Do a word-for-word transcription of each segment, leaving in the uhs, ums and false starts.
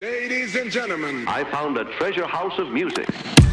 Ladies and gentlemen, I found a treasure house of music.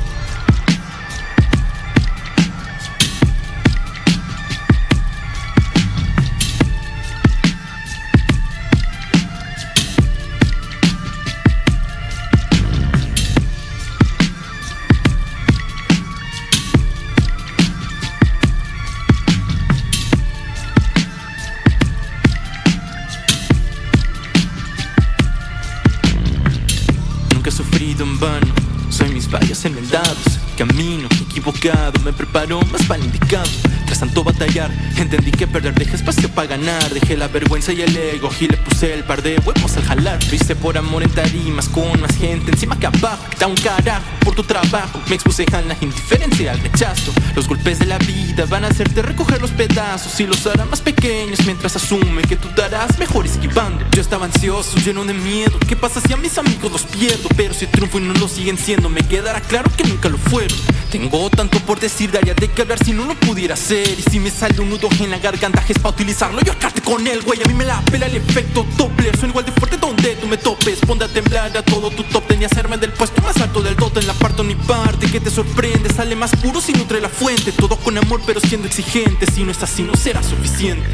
En vano, soy mis fallas enmendados. Camino equivocado, me preparo más para el indicado. Tras tanto batallar, entendí que perder deja espacio para ganar. Dejé la vergüenza y el ego y le puse el par de huevos al jalar. Lo hice por amor en tarimas con más gente encima que abajo. Que da un carajo por tu trabajo. Me expuse a la indiferencia, al rechazo. Los golpes de la vida van a hacerte recoger los pedazos y los harán más pequeños mientras asume que tú darás mejor esquivando. Yo estaba ansioso, lleno de miedo. ¿Qué pasa si a mis amigos los pierdo? Pero si triunfo y no lo siguen siendo, me quedará claro que nunca lo fueron. Tengo tanto por decir, daría de qué hablar si no lo pudiera hacer. Y si me sale un nudo en la garganta, es pa' utilizarlo y ahorcarte con él, güey. A mí me la pela el efecto Doppler. Soy igual de fuerte donde tú me topes. Ponte a temblar a todo tu top ten y hacerme del puesto más alto del dote. En la parto ni parte, que te sorprende. Sale más puro si nutre la fuente. Todo con amor pero siendo exigente. Si no es así no será suficiente.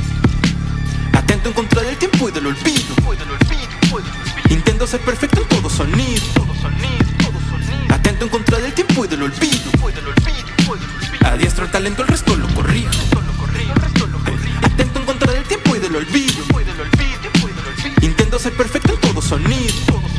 Atento en contra del tiempo y del olvido. Intento ser perfecto en todo sonido. Atento en contra del tiempo y del olvido. Adiestro el talento, el resto lo corrijo. Atento en contra del tiempo y del olvido. Intento ser perfecto en todo sonido.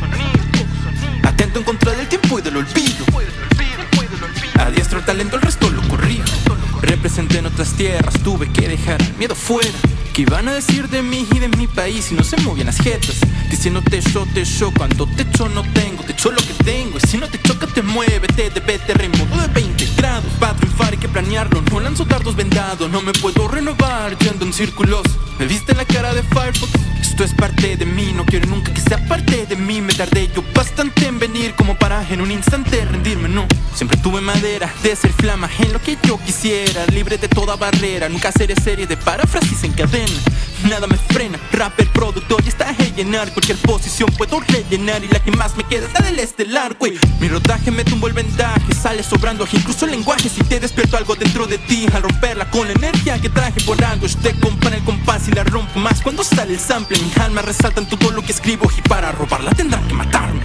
Atento en contra del tiempo y del olvido. Adiestro el talento, el resto lo corrijo. Representé en otras tierras, tuve que dejar el miedo fuera. ¿Qué iban a decir de mí y de mi país si no se movían las jetas? Diciéndote yo, te yo, cuando te echo no tengo, te echo lo que tengo. Y si no te choca te mueve, te debe, te remodo de veinte grados. Para triunfar hay que planearlo, no lanzo dardos vendados. No me puedo renovar yendo en círculos. ¿Me viste la cara de Firefox? Esto es parte de mí, no quiero nunca que sea parte de mí. Me tardé yo bastante en venir como para en un instante rendirme, no. Siempre tuve madera de ser flama en lo que yo quisiera, libre de toda barrera. Nunca seré serie de paráfrasis en cadena. Nada me frena, rapper, productor y está a llenar. Cualquier posición puedo rellenar y la que más me queda es la del estelar, güey. Mi rodaje me tumbó el vendaje, sale sobrando incluso el lenguaje. Si te despierto algo dentro de ti al romperla con la energía que traje por algo. Yo te compara el compás y la rompo más cuando sale el sample. Mi alma resalta en todo lo que escribo y para robarla tendrán que matarme.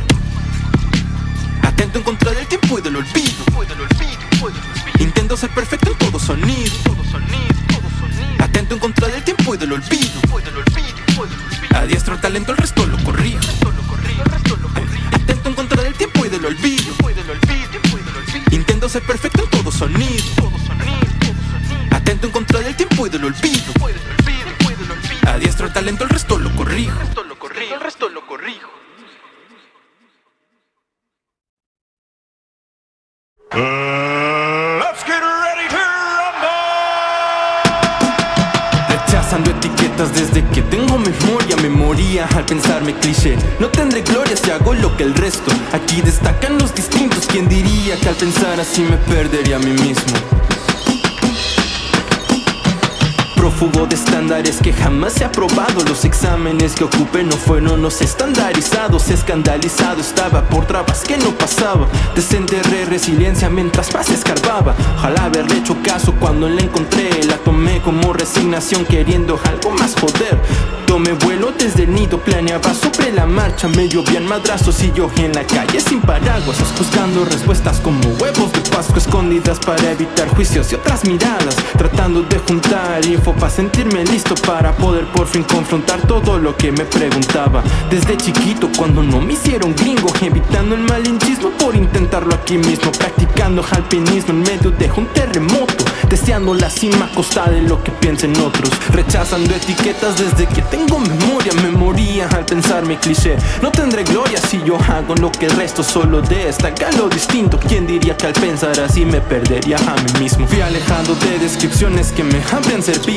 Atento en contra del tiempo y del olvido. Intento ser perfecto en todo sonido. Atento en contra del tiempo y del olvido. Adiestro el talento, el resto lo corrijo. Atento en contra del tiempo y del olvido. Intento ser perfecto en todo sonido. Atento en contra del tiempo y del olvido. Adiestro el talento, el resto lo corrijo. El resto lo corrijo. uh, let's get ready to rumble. Rechazando etiquetas desde que tengo memoria. Memoria al pensarme cliché. No tendré gloria si hago lo que el resto. Aquí destacan los distintos. ¿Quién diría que al pensar así me perdería a mí mismo? Prófugo de estándares que jamás se ha probado. Los exámenes que ocupé no fueron los estandarizados. Escandalizado estaba por trabas que no pasaba. Desenterré resiliencia mientras más escarbaba. Ojalá haberle hecho caso cuando la encontré. La tomé como resignación queriendo algo más joder. Tomé vuelo desde el nido, planeaba sobre la marcha. Me llovían madrazos y yo en la calle sin paraguas, buscando respuestas como huevos de Pascua escondidas para evitar juicios y otras miradas. Tratando de juntar info para sentirme listo para poder por fin confrontar todo lo que me preguntaba. Desde chiquito cuando no me hicieron gringo, evitando el malinchismo por intentarlo aquí mismo. Practicando alpinismo en medio de un terremoto, deseando la cima a costa de lo que piensen otros. Rechazando etiquetas desde que tengo memoria. Memoria al pensarme cliché. No tendré gloria si yo hago lo que el resto solo destaca lo distinto. ¿Quién diría que al pensar así me perdería a mí mismo? Fui alejado de descripciones que me habrían servido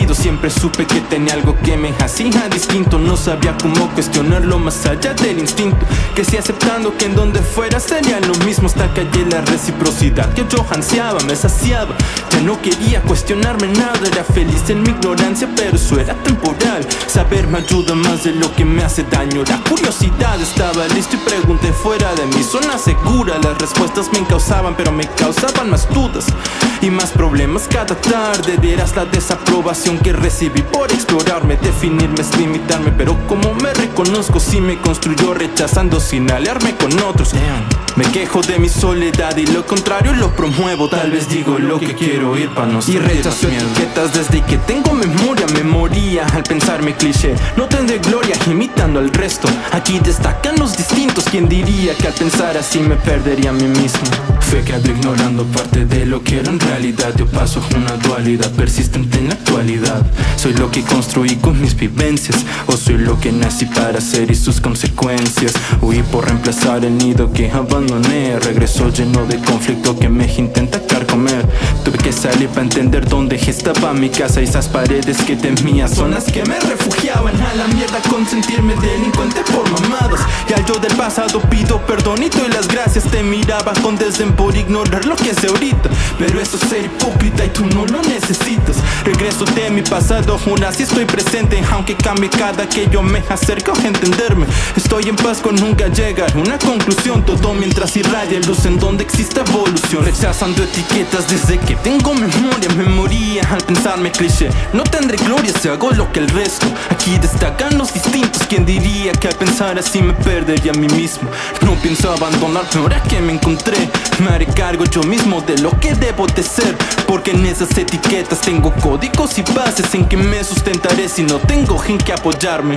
parecido. Siempre supe que tenía algo que me hacía distinto. No sabía cómo cuestionarlo más allá del instinto. Que si aceptando que en donde fuera sería lo mismo, hasta que hallé la reciprocidad que yo ansiaba, me saciaba. Ya no quería cuestionarme nada, era feliz en mi ignorancia, pero eso era temporal. Saber me ayuda más de lo que me hace daño. La curiosidad estaba listo y pregunté fuera de mi zona segura. Las respuestas me causaban, pero me causaban más dudas y más problemas cada tarde. Vieras la desaprobación que recibí por explorarme. Definirme es limitarme, pero como me reconozco, si me construyó rechazando sin aliarme con otros. Me quejo de mi soledad y lo contrario lo promuevo. Tal vez digo lo que quiero oír para no sentir más miedo. Y rechazo etiquetas desde que tengo memoria. Me moría al pensarme cliché. No tendré gloria imitando al resto. Aquí destacan los distintos. ¿Quién diría que al pensar así me perdería a mí mismo? Fue creado ignorando parte de lo que era en realidad. Yo paso una dualidad persistente en la actualidad. Soy lo que construí con mis vivencias, o soy lo que nací para ser y sus consecuencias. Huí por reemplazar el nido que abandoné. Regreso lleno de conflicto que me intenta carcomer. Tuve que salir para entender dónde estaba mi casa. Y esas paredes que temía son las que me refugiaban. A la mierda con sentirme delincuente por mamadas. Y al yo del pasado pido perdón y doy las gracias. Te miraba con desdén por ignorar lo que sé ahorita, pero eso es ser hipócrita y tú no lo necesitas. Regreso de mi pasado, aún así estoy presente. Aunque cambie cada que yo me acerco a entenderme. Estoy en paz con nunca llegar a una conclusión. Todo mientras irradia luz en donde existe evolución. Rechazando etiquetas desde que tengo memoria. Me moría al pensarme cliché. No tendré gloria si hago lo que el resto. Aquí destacan los distintos. ¿Quién diría que al pensar así me perdería a mí mismo? No pienso abandonarme ahora que me encontré. Me haré cargo yo mismo de lo que debo de ser, porque en esas etiquetas tengo códigos y bases en que me sustentaré si no tengo en que apoyarme.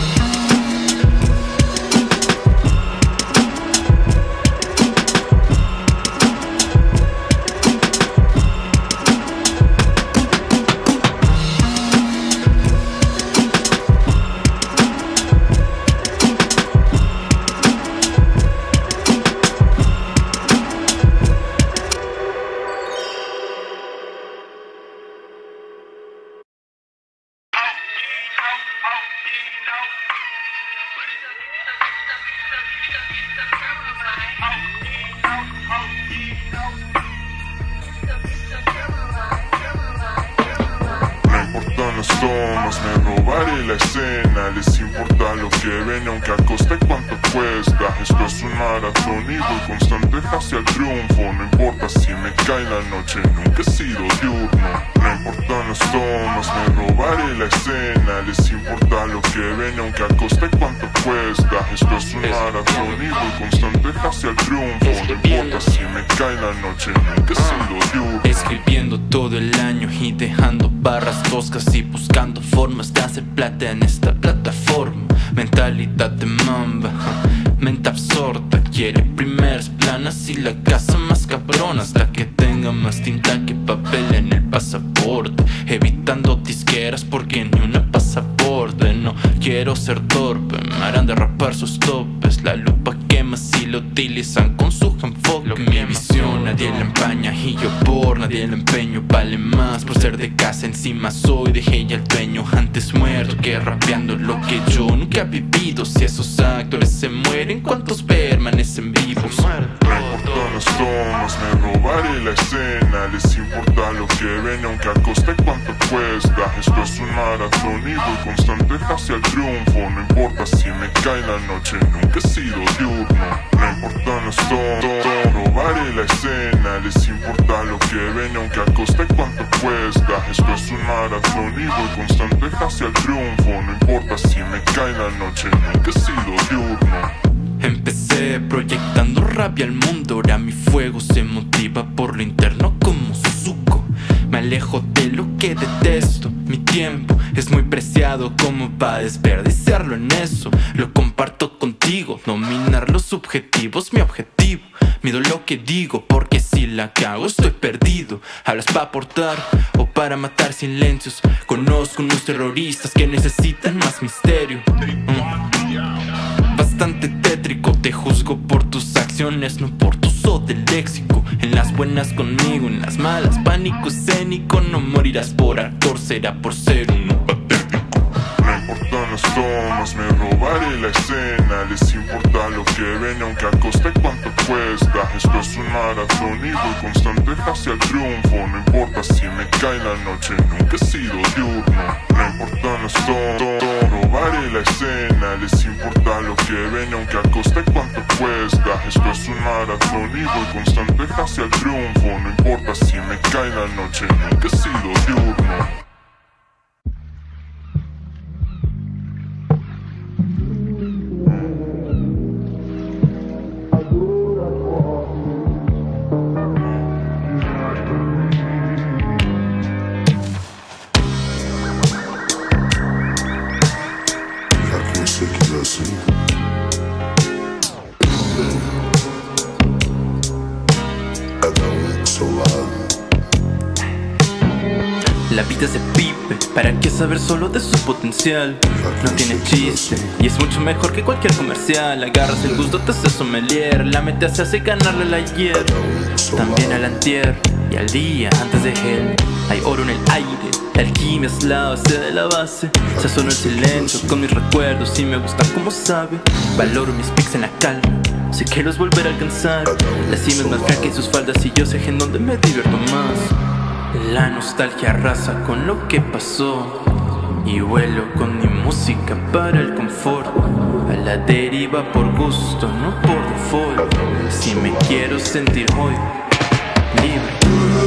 Las tomas, me robaré la escena. Les importa lo que ven, aunque a costa cuánto cuesta. Esto es un maratón y voy constante hacia el triunfo. No importa si me cae la noche, nunca he sido diurno. No importan las tomas, me robaré la escena. Les importa lo que ven, aunque a costa cuánto cuesta. Esto es un maratón y voy constante hacia el triunfo. No importa si me cae la noche, nunca he sido diurno. Escribiendo todo el año y dejando barras toscas y buscando formas de hacer plata en esta plataforma. Mentalidad de mamba, mente absorta. Quiere primeras planas y la casa más cabrona, hasta que tenga más tinta que papel en el pasaporte. Evitando disqueras porque ni una pasaporte. No quiero ser torpe, me harán derrapar sus topes. La lupa quema si lo utilizan con su enfoque. Mi visión nadie la empaña y yo por nadie la empeño. Vale más por ser de casa, encima soy de ella el dueño. Antes muerto que rapeando lo que yo nunca he vivido. Si esos actores se mueren, ¿cuántos permanecen vivos? No importan las tomas, me robaré la escena. Les importa lo que ven, aunque a costa cuánto cuesta. Esto es un maratón y voy constante hacia el triunfo. No importa si me cae la noche, nunca he sido diurno. No importan las tomas, robaré la escena. Les importa lo que ven, aunque a costa cuánto cuesta. Esto es un maratón y voy constante hacia el triunfo. No importa si me cae la noche, nunca he sido diurno. Empecé proyectando rabia al mundo, ahora mi fuego se motiva por lo interno como Suzuko. Me alejo de lo que detesto, mi tiempo es muy preciado como para desperdiciarlo en eso. Lo comparto contigo, dominar los subjetivos, mi objetivo. Mido lo que digo, porque si la cago estoy perdido. Hablas para aportar o para matar silencios. Conozco unos terroristas que necesitan más misterio. mm. Bastante tétrico, te juzgo por tus acciones, no por tus otros. del léxico. En las buenas conmigo, en las malas pánico escénico. No morirás por actor, será por ser uno patético. No importan las tomas, me robaré la escena. Les importa lo que ven, aunque a costa y cuánto cuesta. Esto es un maratón y voy constante hacia el triunfo. No importa si me cae la noche, nunca he sido diurno. No importan las tomas, robaré la escena. Les importa lo que ven, aunque a costa y cuánto cuesta. Esto es un maratón y voy constante hacia el triunfo. No importa si me cae la noche, nunca he sido diurno. La vida es de pipe, ¿para qué saber solo de su potencial? No tiene chiste, y es mucho mejor que cualquier comercial. Agarras el gusto, te haces sommelier. La meta se hace ganarle al ayer, también al antier y al día antes de él. Hay oro en el aire, la alquimia es la base de la base. Sazono el silencio con mis recuerdos y me gusta como sabe. Valoro mis pics en la calma, sé que los volveré a alcanzar. La cima es más flaca y sus faldas y yo sé en donde me divierto más. La nostalgia arrasa con lo que pasó y vuelo con mi música para el confort. A la deriva por gusto, no por default. Si me quiero sentir hoy libre.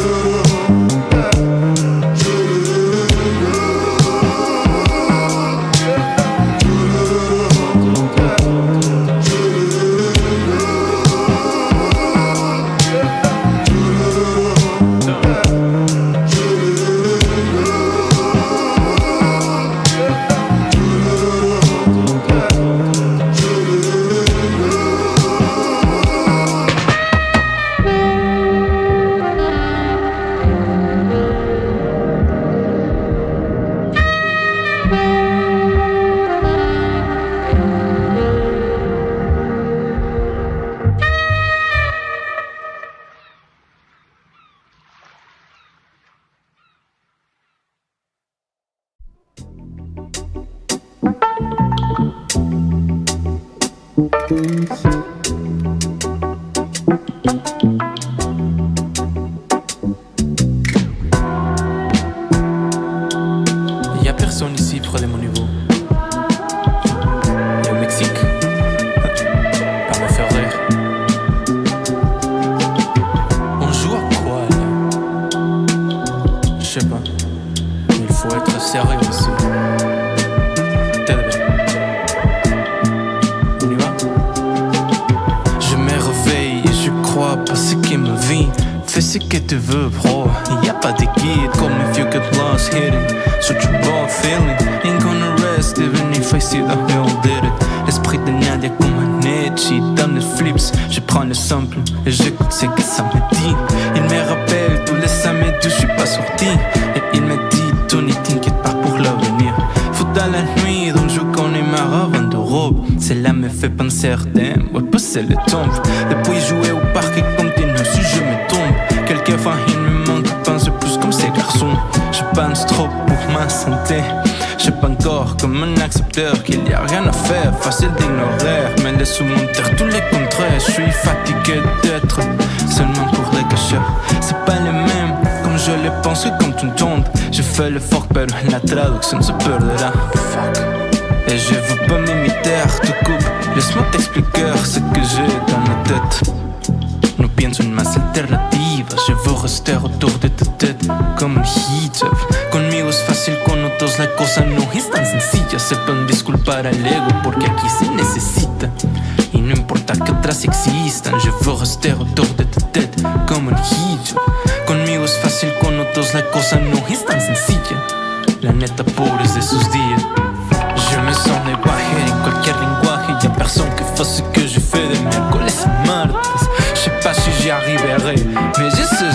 Y'a personne ici près de mon niveau. Et au Mexique, pas me faire rire. On joue à quoi là? Je sais pas. Il faut être sérieux aussi. T'es bien. On y va? Je me réveille et je crois pas ce qui me vit. Fais ce que tu veux, bro. Y'a pas de guide. Call me if you get lost hitting. Such a raw feeling. Ain't gonna rest even if I see the hell did it. L'esprit de Nadia comme un edgy. Dans les flips, je prends le sample et j'écoute ce que ça me dit. Il me rappelle tous les samedis, je suis pas sorti. Et il me dit, Tony, t'inquiète pas pour l'avenir. Faut dans la nuit, donc je connais ma ravane de robe. Celle-là me fait penser à Ardem, ouais, passer le tombe. Depuis jouer au parc et continue si je me tombe. Quelquefois il me manque, pense plus comme ces garçons. Je pense trop pour ma santé. Je sais pas encore comme un accepteur qu'il y a rien à faire, facile d'ignorer. Mais laisse monter tous les contraires. Je suis fatigué d'être seulement pour les cachets. C'est pas les mêmes comme je les pense quand tu tombes. Je fais l'effort, pero la traduction se perdra. Fuck. Et je veux pas m'imiter, te coupe. Laisse-moi t'expliquer ce que j'ai dans la tête. No pienso en más alternativas, je veux rester autour de ta tête comme un hijab. Conmigo es fácil, con otros la cosa no es tan sencilla. Sepan disculpar al ego porque aquí se necesita. Y no importa que otras existan, je veux rester autour de ta tête comme un hijab. Conmigo es fácil, con otros la cosa no es tan sencilla. La neta, pobres de sus días. Je me sens évahido en cualquier lenguaje. Y'a personne qui fasse ce que je fais de miércoles a martes. Je sais pas si j'y arriverai, mais je sais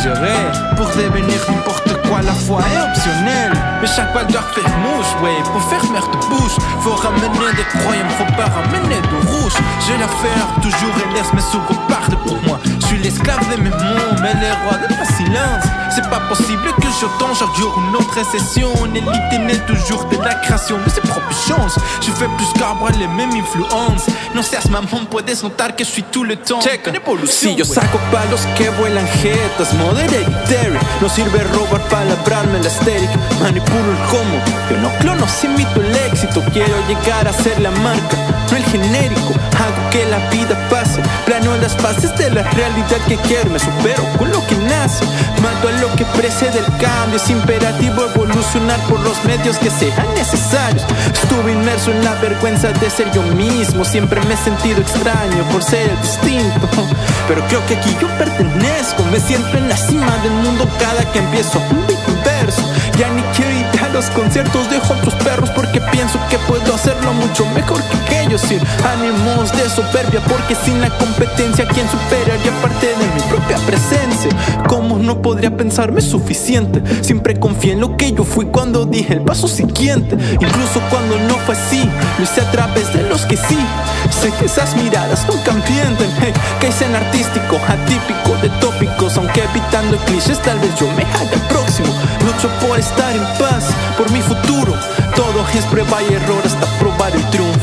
gérer. Pour devenir n'importe quoi, la foi est optionnelle. Mais chaque balle doit faire mouche, ouais. Pour faire merde de bouche, faut ramener des croyants, faut pas ramener de rouge. J'ai l'affaire, toujours et laisse mes sous repartent pour moi. Je suis l'esclave de mes mots, mais le roi de ma silence. C'est pas possible que j'entends chaque jour une autre session. L'élite n'est toujours de la création de ses propres chances. Je fais plus qu'avoir les mêmes influences. No seas mamón, puedes notar que je suis tout le temps. Checa, si yo saco palos que vuelan jetas, modo hereditary. No sirve robar para labrarme la estéril. Manipulo el cómo, yo no clono, si imito el éxito. Quiero llegar a ser la marca, no el genérico. Hago que la vida pase, planeo las fases de la realidad que quiero. Me supero con lo que nace, mato a lo que precede el cambio. Es imperativo evolucionar por los medios que sean necesarios. Estuve inmerso en la vergüenza de ser yo mismo. Siempre me he sentido extraño por ser el distinto, pero creo que aquí yo pertenezco. Me siento en la cima del mundo cada que empiezo un beat verso. Ya ni quiero ir a los conciertos de otros perros, porque pienso que puedo hacerlo mucho mejor que ellos. Sin ánimos de soberbia, porque sin la competencia ¿quién superaría parte de mi propia presencia? ¿Cómo no podría pensarme suficiente? Siempre confié en lo que yo fui cuando dije el paso siguiente. Incluso cuando no fue así, lo hice a través de los que sí. Sé que esas miradas nunca mienten, hey, que dicen artístico, atípico, de tópicos. Aunque evitando clichés, tal vez yo me haga el próximo. Lucho por estar en paz, por mi futuro. Todo es prueba y error hasta probar el triunfo.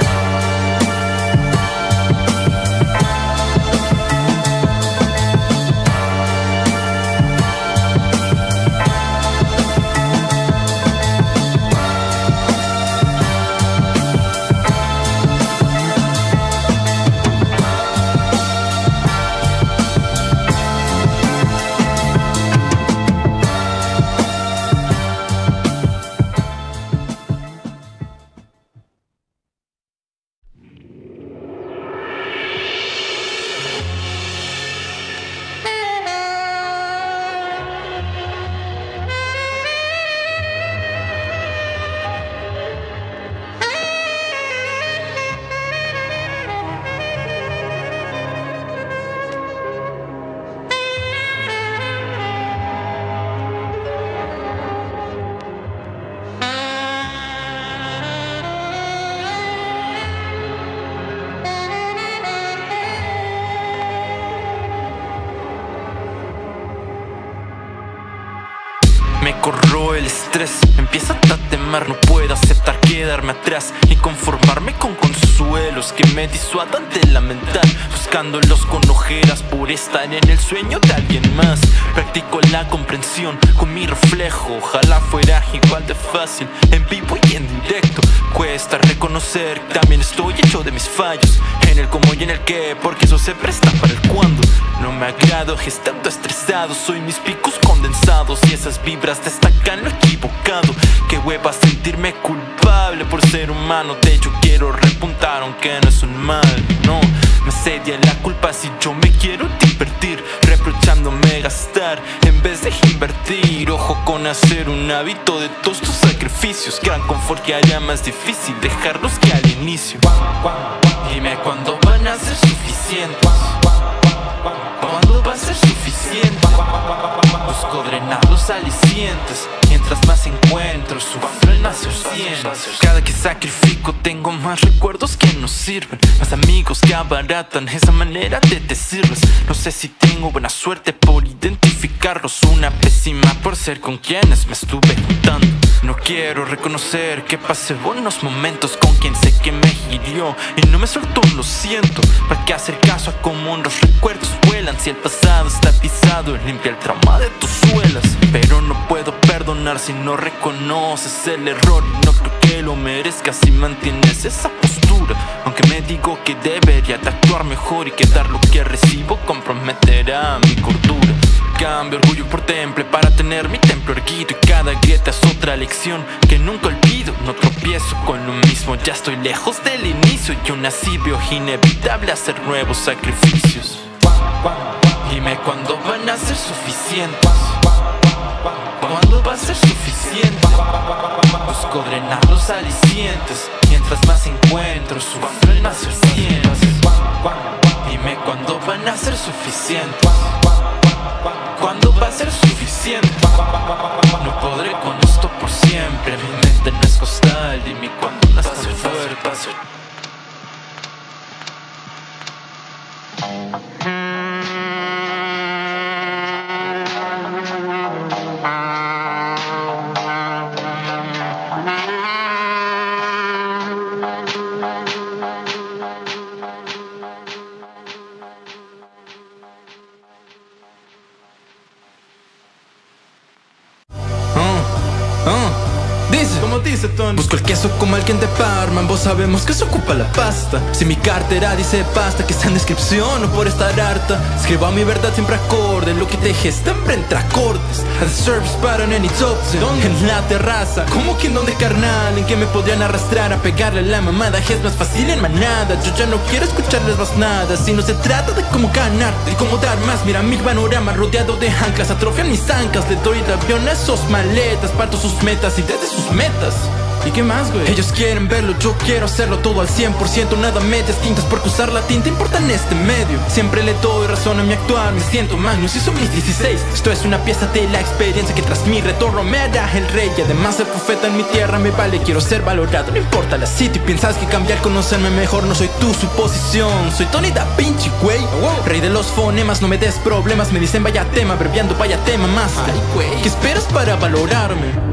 Me corro el estrés, empieza a tatemar, no puedo aceptar quedarme atrás y conformarme con consuelos que me disuadan de lamentar, buscándolos con ojeras por estar en el sueño de alguien más. Practico la comprensión con mi reflejo, ojalá fuera igual de fácil en vivo y en directo. Cuesta reconocer que también estoy hecho de mis fallos, en el cómo y en el qué, porque eso se presta para el cuándo. No me agrado gestando estresado, soy mis picos condensados y esas vibras destacan lo equivocado. Qué hueva sentirme culpable por ser humano, de hecho quiero repuntar aunque no es un mal, no. Me asedia la culpa si yo me quiero divertir, reprochándome gastar en vez de invertir. Ojo con hacer un hábito de todos tus sacrificios, gran confort que haría más difícil dejarlos que al inicio. Dime cuándo van a ser suficientes, ¿cuándo va a ser suficiente? Busco drenar los alicientes, mientras más encuentro sufro el más recientes. Cada que sacrifico tengo más recuerdos que no sirven, más amigos que abaratan esa manera de decirles. No sé si tengo buena suerte por identificarlos, una pésima por ser con quienes me estuve juntando. No quiero reconocer que pasé buenos momentos con quien sé que me hirió y no me soltó, lo siento. ¿Para qué hacer caso a cómo los recuerdos vuelan? Si el pasado está pisado, limpia el trauma de tus suelas. Pero no puedo perdonar si no reconoces el error, y no creo que lo merezcas si mantienes esa postura. Aunque me digo que debería de actuar mejor y que dar lo que recibo comprometerá mi cordura. Cambio orgullo por temple para tener mi templo erguido, y cada grieta es otra lección que nunca olvido. No tropiezo con lo mismo, ya estoy lejos del inicio y aún así veo inevitable hacer nuevos sacrificios. Dime cuándo van a ser suficientes, ¿cuándo va a ser suficiente? Busco drenar los alicientes, mientras más encuentro sufro el más reciente. Dime cuándo van a ser suficientes, ¿cuándo siento. No podré con esto por siempre. Mi mente no es costal, dime cuándo nace fuerte. Como dice Tony, busco el queso como alguien de Parma. Ambos sabemos que se ocupa la pasta. Si mi cartera dice pasta, que está en descripción, no por estar harta. Escribo a mi verdad siempre acorde. Lo que te gesta entre acordes. A the service para en any ¿dónde? En la terraza. ¿Cómo que en dónde, carnal? En que me podrían arrastrar a pegarle la mamada. Es más fácil en manada. Yo ya no quiero escucharles más nada. Si no se trata de cómo ganar, de cómo dar más. Mira mi panorama rodeado de anclas. Atrofian mis ancas. Le doy el avión a esos maletas. Parto sus metas y desde sus metas. ¿Y qué más, güey? Ellos quieren verlo, yo quiero hacerlo todo al cien por ciento. Nada medias tintas porque usar la tinta importa en este medio. Siempre le doy razón a mi actuar, me siento Magnus y son mis dieciséis. Esto es una pieza de la experiencia que tras mi retorno me hará el rey. Y además ser profeta en mi tierra me vale, quiero ser valorado, no importa la city. Piensas que cambiar, conocerme mejor, no soy tu suposición. Soy Tony Da Vinci, güey, rey de los fonemas, no me des problemas. Me dicen vaya tema, abreviando vaya tema más. Ay, güey, ¿qué esperas para valorarme?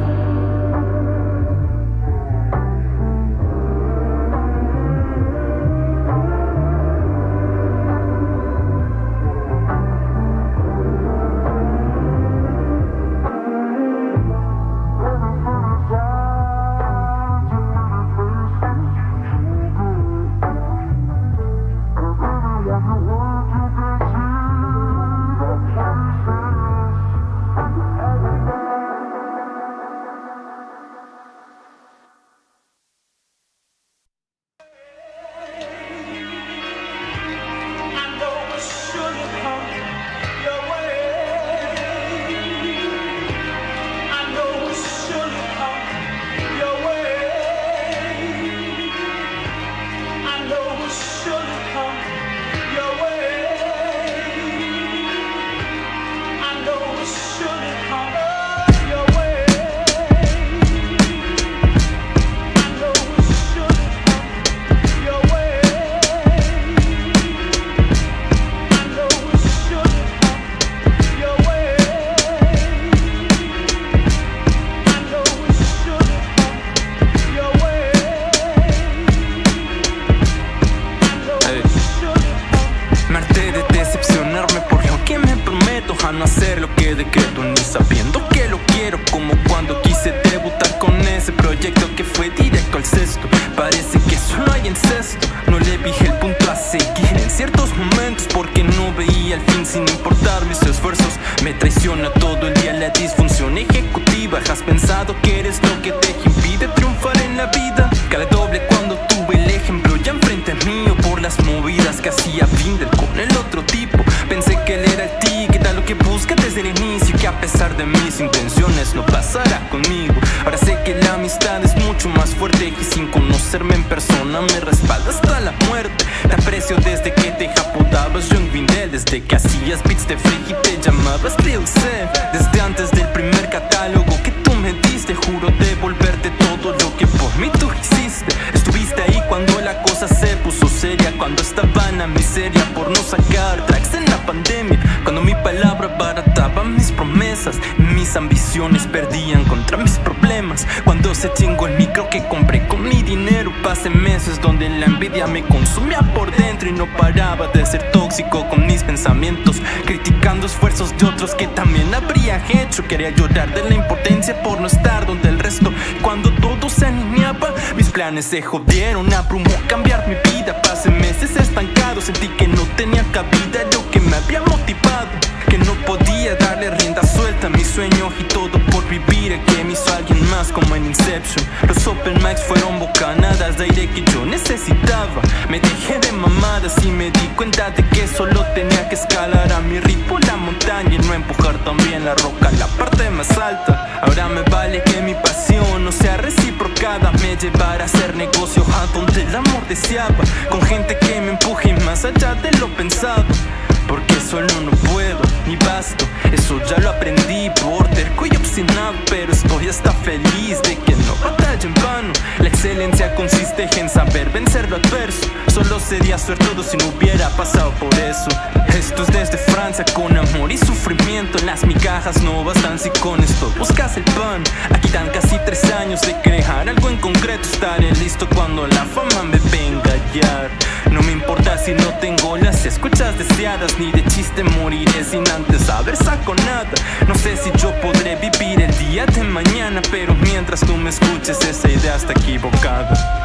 No hacer lo que decreto, ni sabiendo que lo quiero, como cuando quise debutar con ese proyecto que fue directo al cesto. Parece que solo hay incesto, no le vi el punto a seguir en ciertos momentos porque no veía el fin sin importar mis esfuerzos. Me traiciona todo el día la disfunción ejecutiva. ¿Has pensado que eres lo que te impide triunfar en la vida? Cale doble cuando tuve el ejemplo ya enfrente mío por las movidas que hacía Binder con el otro tipo. Pensé que él era el ticket a lo que busca desde el inicio, que a pesar de mis intenciones no pasará conmigo. Ahora sé que la amistad es mucho más fuerte y sin conocerme en persona me respalda hasta la muerte. Te aprecio desde que te apodabas Young Vindel, desde que hacías beats de freak y te llamabas Lil C. Desde antes del primer catálogo que tú me diste, juro devolverte todo lo que por mí tú hiciste. Estuviste ahí cuando la cosa se puso seria, cuando estaba en la miseria por no sacar tracks en la pandemia, cuando mi palabra barataba mis promesas, mis ambiciones perdían contra mis problemas, cuando se chingó el micro que compré con mi dinero. Pasé meses donde la envidia me consumía por dentro y no paraba de ser tóxico con mis pensamientos, criticando esfuerzos de otros que también habría hecho. Quería llorar de la impotencia por no estar donde el resto. Cuando todo se alineaba, mis planes se jodieron. Abrumó cambiar mi vida. Pasé meses estancado, sentí que no tenía cabida lo que me había motivado, que no podía darle rienda suelta a mi sueño y todo por vivir el que me hizo alguien más como en Inception. Los open mics fueron bocanadas de aire que yo necesitaba. Me dejé de mamadas y me di cuenta de que solo tenía que escalar a mi ritmo la montaña y no empujar también la roca a la parte más alta. Ahora me vale que mi pasión no sea reciprocada, me llevará a hacer negocio a donde el amor deseaba, con gente que me empuje más allá de lo pensado. Porque solo no puedo, ni basto. Eso ya lo aprendí por terco y obstinado, pero estoy hasta feliz de que no batalla en vano. La excelencia consiste en saber vencer lo adverso. Solo sería suertudo si no hubiera pasado por eso. Esto es desde Francia con amor y sufrimiento. Las migajas no bastan si con esto buscas el pan. Aquí dan casi tres años de crear algo en concreto. Estaré listo cuando la fama me venga a hallar. No me importa si no tengo las escuchas deseadas, ni de chiste moriré sin antes haber sacado nada. No sé si yo podré vivir el día de mañana, pero mientras tú me escuches esa idea está equivocada.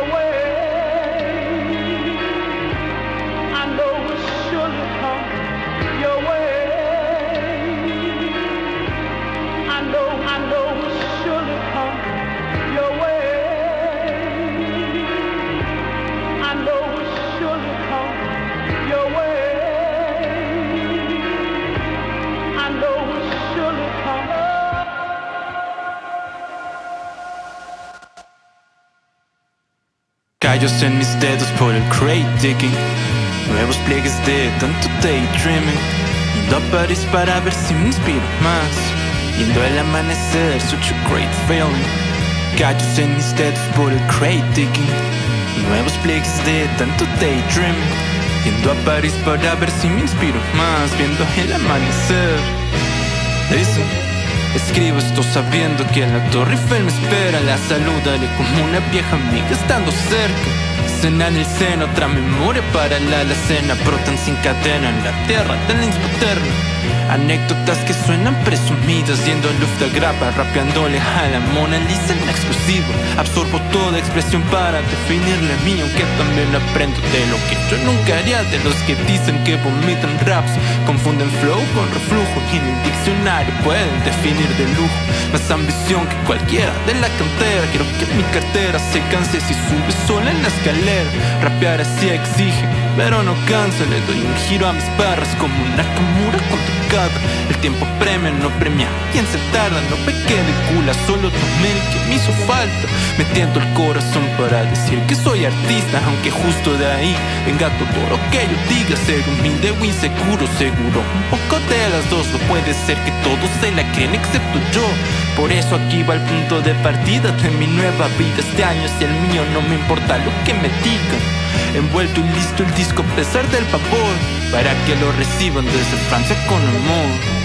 Callos en mis dedos por el crate digging, nuevos pliegues de tanto daydreaming. Yendo a París para ver si me inspiro más, viendo el amanecer, such a great feeling. Callos en mis dedos por el crate digging, nuevos pliegues de tanto daydreaming. Yendo a París para ver si me inspiro más, viendo el amanecer. Dicen, escribo esto sabiendo que en la Torre Eiffel me espera. La saludaré como una vieja amiga estando cerca. Cena en el seno, otra memoria para la alacena. Brotan sin cadena en la tierra de la paterna. Anécdotas que suenan presumidas, yendo a Lufthansa, rapeándole a la Mona Lisa en exclusivo. Absorbo toda expresión para definirle a mí, aunque también aprendo de lo que yo nunca haría. De los que dicen que vomitan raps, confunden flow con reflujo, y en el diccionario pueden definir de lujo. Más ambición que cualquiera de la cantera. Quiero que mi cartera se canse si sube sola en la escalera. Rapear así exige, pero no cansa. Le doy un giro a mis barras como una Nakamura con tocada. El tiempo premia, no premia quien se tarda. No pequé de cula, solo tomé el que me hizo falta. Metiendo el corazón para decir que soy artista, aunque justo de ahí venga todo lo que yo diga. Ser humilde o inseguro, seguro un poco de las dos. No puede ser que todos se la creen excepto yo. Por eso aquí va el punto de partida de mi nueva vida. Este año es el mío, no me importa lo que me digan. Envuelto y listo el disco a pesar del pavor, para que lo reciban desde Francia con amor.